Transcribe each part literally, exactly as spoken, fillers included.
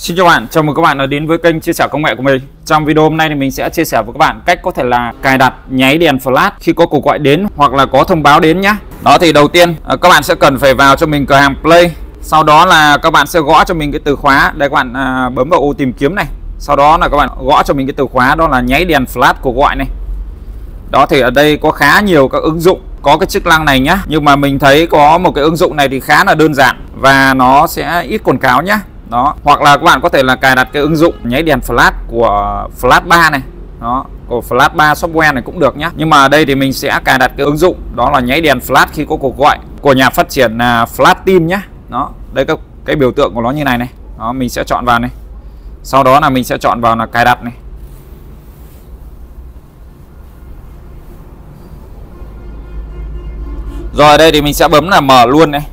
Xin chào bạn, chào mừng các bạn đã đến với kênh chia sẻ công nghệ của mình. Trong video hôm nay thì mình sẽ chia sẻ với các bạn cách có thể là cài đặt nháy đèn flash khi có cuộc gọi đến hoặc là có thông báo đến nhé. Đó thì đầu tiên các bạn sẽ cần phải vào cho mình cửa hàng Play. Sau đó là các bạn sẽ gõ cho mình cái từ khóa. Đây các bạn à, bấm vào ô tìm kiếm này. Sau đó là các bạn gõ cho mình cái từ khóa đó là nháy đèn flash cuộc gọi này. Đó thì ở đây có khá nhiều các ứng dụng có cái chức năng này nhá. Nhưng mà mình thấy có một cái ứng dụng này thì khá là đơn giản và nó sẽ ít quảng cáo nhá. Đó, hoặc là các bạn có thể là cài đặt cái ứng dụng nháy đèn flash của Flash ba này. Đó, của Flash ba software này cũng được nhá. Nhưng mà ở đây thì mình sẽ cài đặt cái ứng dụng đó là nháy đèn flash khi có cuộc gọi của nhà phát triển là Flash Team nhá. Đó, đây cái, cái biểu tượng của nó như này này. Đó, mình sẽ chọn vào này. Sau đó là mình sẽ chọn vào là cài đặt này. Rồi ở đây thì mình sẽ bấm là mở luôn này.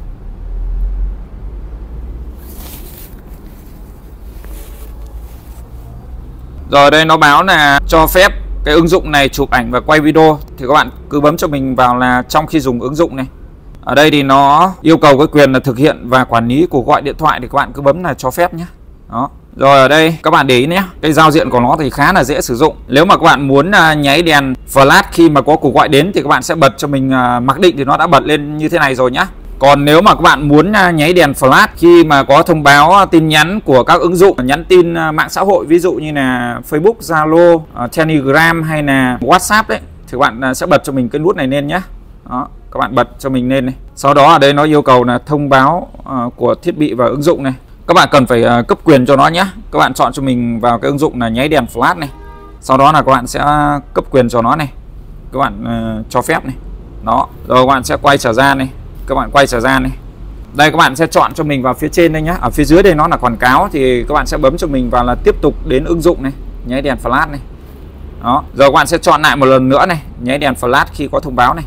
Rồi đây nó báo là cho phép cái ứng dụng này chụp ảnh và quay video. Thì các bạn cứ bấm cho mình vào là trong khi dùng ứng dụng này. Ở đây thì nó yêu cầu cái quyền là thực hiện và quản lý cuộc gọi điện thoại thì các bạn cứ bấm là cho phép nhé. Đó. Rồi ở đây các bạn để ý nhé, cái giao diện của nó thì khá là dễ sử dụng. Nếu mà các bạn muốn nháy đèn flash khi mà có cuộc gọi đến thì các bạn sẽ bật cho mình, mặc định thì nó đã bật lên như thế này rồi nhá. Còn nếu mà các bạn muốn nháy đèn flash khi mà có thông báo tin nhắn của các ứng dụng nhắn tin mạng xã hội, ví dụ như là Facebook, Zalo, Telegram hay là WhatsApp đấy, thì các bạn sẽ bật cho mình cái nút này lên nhé. Đó, các bạn bật cho mình lên này. Sau đó ở đây nó yêu cầu là thông báo của thiết bị và ứng dụng này. Các bạn cần phải cấp quyền cho nó nhé. Các bạn chọn cho mình vào cái ứng dụng là nháy đèn flash này. Sau đó là các bạn sẽ cấp quyền cho nó này. Các bạn uh, cho phép này. Đó, rồi các bạn sẽ quay trở ra này. Các bạn quay trở ra này. Đây các bạn sẽ chọn cho mình vào phía trên đây nhé. Ở phía dưới đây nó là quảng cáo thì các bạn sẽ bấm cho mình vào là tiếp tục đến ứng dụng này, nháy đèn flash này. Đó, rồi các bạn sẽ chọn lại một lần nữa này, nháy đèn flash khi có thông báo này.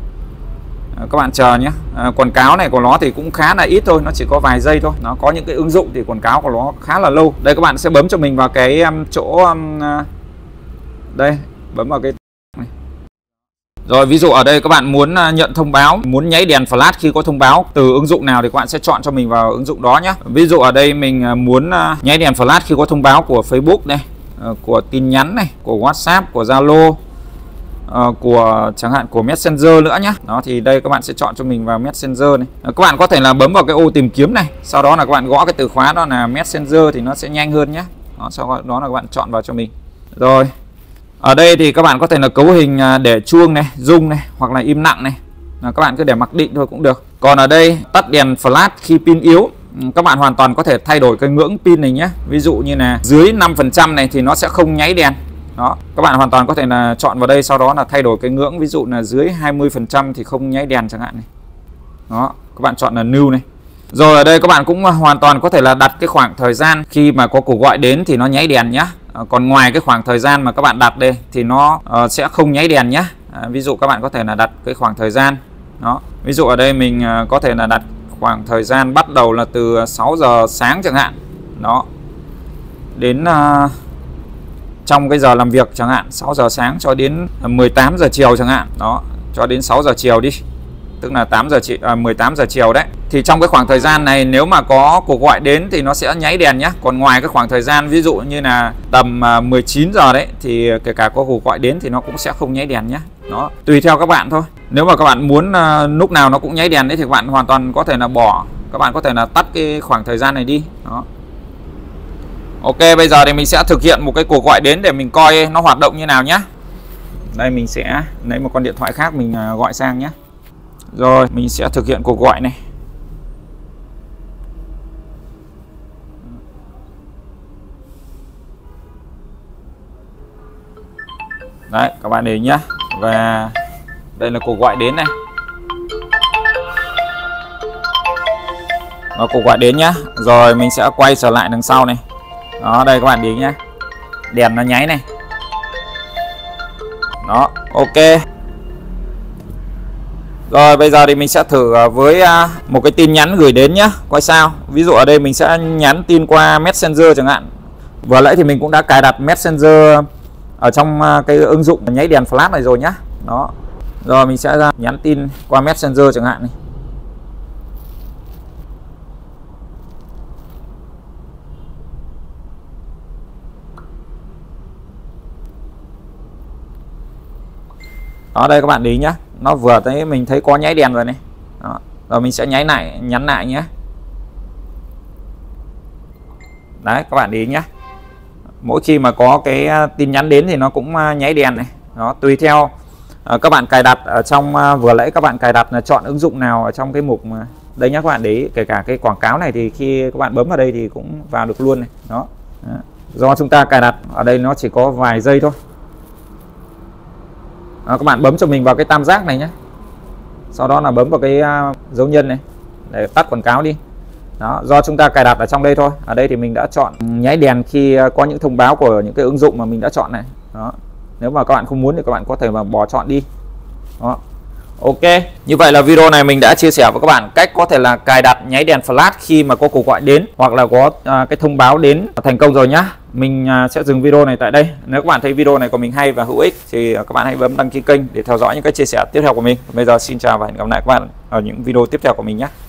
À, các bạn chờ nhé. À, quảng cáo này của nó thì cũng khá là ít thôi, nó chỉ có vài giây thôi. Nó có những cái ứng dụng thì quảng cáo của nó khá là lâu. Đây các bạn sẽ bấm cho mình vào cái um, chỗ um, đây, bấm vào cái này. Rồi ví dụ ở đây các bạn muốn nhận thông báo, muốn nháy đèn flash khi có thông báo từ ứng dụng nào thì các bạn sẽ chọn cho mình vào ứng dụng đó nhé. Ví dụ ở đây mình muốn nháy đèn flash khi có thông báo của Facebook này, của tin nhắn này, của WhatsApp, của Zalo, của chẳng hạn của Messenger nữa nhé. Đó thì đây các bạn sẽ chọn cho mình vào Messenger này. Các bạn có thể là bấm vào cái ô tìm kiếm này, sau đó là các bạn gõ cái từ khóa đó là Messenger thì nó sẽ nhanh hơn nhé. Đó, sau đó là các bạn chọn vào cho mình. Rồi ở đây thì các bạn có thể là cấu hình để chuông này, rung này hoặc là im lặng này. Là các bạn cứ để mặc định thôi cũng được. Còn ở đây tắt đèn flash khi pin yếu. Các bạn hoàn toàn có thể thay đổi cái ngưỡng pin này nhé. Ví dụ như là dưới năm phần trăm này thì nó sẽ không nháy đèn. Đó, các bạn hoàn toàn có thể là chọn vào đây, sau đó là thay đổi cái ngưỡng, ví dụ là dưới hai mươi phần trăm thì không nháy đèn chẳng hạn này. Đó, các bạn chọn là new này. Rồi ở đây các bạn cũng hoàn toàn có thể là đặt cái khoảng thời gian khi mà có cuộc gọi đến thì nó nháy đèn nhá. À, còn ngoài cái khoảng thời gian mà các bạn đặt đây thì nó uh, sẽ không nháy đèn nhá. À, ví dụ các bạn có thể là đặt cái khoảng thời gian. Đó, ví dụ ở đây mình uh, có thể là đặt khoảng thời gian bắt đầu là từ sáu giờ sáng chẳng hạn. Đó. Đến uh, trong cái giờ làm việc chẳng hạn, sáu giờ sáng cho đến mười tám giờ chiều chẳng hạn. Đó, cho đến sáu giờ chiều đi. Tức là tám giờ à, mười tám giờ chiều đấy. Thì trong cái khoảng thời gian này nếu mà có cuộc gọi đến thì nó sẽ nháy đèn nhé. Còn ngoài cái khoảng thời gian ví dụ như là tầm mười chín giờ đấy thì kể cả có cuộc gọi đến thì nó cũng sẽ không nháy đèn nhé. Đó, tùy theo các bạn thôi. Nếu mà các bạn muốn uh, lúc nào nó cũng nháy đèn đấy thì các bạn hoàn toàn có thể là bỏ. Các bạn có thể là tắt cái khoảng thời gian này đi. Đó. Ok, bây giờ thì mình sẽ thực hiện một cái cuộc gọi đến để mình coi nó hoạt động như nào nhé. Đây mình sẽ lấy một con điện thoại khác mình uh, gọi sang nhé. Rồi mình sẽ thực hiện cuộc gọi này. Đấy các bạn để ý nhé. Và đây là cuộc gọi đến này. Nó cuộc gọi đến nhá. Rồi mình sẽ quay trở lại đằng sau này. Đó đây các bạn để ý nhé. Đèn nó nháy này. Đó ok. Rồi bây giờ thì mình sẽ thử với một cái tin nhắn gửi đến nhé. Coi sao. Ví dụ ở đây mình sẽ nhắn tin qua Messenger chẳng hạn. Vừa nãy thì mình cũng đã cài đặt Messenger ở trong cái ứng dụng nháy đèn flash này rồi nhá. Đó. Rồi mình sẽ ra nhắn tin qua Messenger chẳng hạn này. Đó, đây các bạn để ý nhá, nó vừa thấy mình thấy có nháy đèn rồi này. Đó. Rồi mình sẽ nháy lại, nhắn lại nhé. Đấy, các bạn để ý nhá. Mỗi khi mà có cái tin nhắn đến thì nó cũng nháy đèn này. Đó, tùy theo uh, các bạn cài đặt ở trong uh, vừa nãy các bạn cài đặt là chọn ứng dụng nào ở trong cái mục mà đây nhá các bạn để ý, kể cả cái quảng cáo này thì khi các bạn bấm vào đây thì cũng vào được luôn này. Đó. Đó. Do chúng ta cài đặt ở đây nó chỉ có vài giây thôi. Đó, các bạn bấm cho mình vào cái tam giác này nhé, sau đó là bấm vào cái uh, dấu nhân này để tắt quảng cáo đi. Đó, do chúng ta cài đặt ở trong đây thôi. Ở đây thì mình đã chọn nháy đèn khi uh, có những thông báo của những cái ứng dụng mà mình đã chọn này. Đó. Nếu mà các bạn không muốn thì các bạn có thể mà bỏ chọn đi. Đó. Ok, như vậy là video này mình đã chia sẻ với các bạn cách có thể là cài đặt nháy đèn flash khi mà có cuộc gọi đến hoặc là có uh, cái thông báo đến thành công rồi nhá. Mình uh, sẽ dừng video này tại đây. Nếu các bạn thấy video này của mình hay và hữu ích thì các bạn hãy bấm đăng ký kênh để theo dõi những cái chia sẻ tiếp theo của mình. Bây giờ xin chào và hẹn gặp lại các bạn ở những video tiếp theo của mình nhé.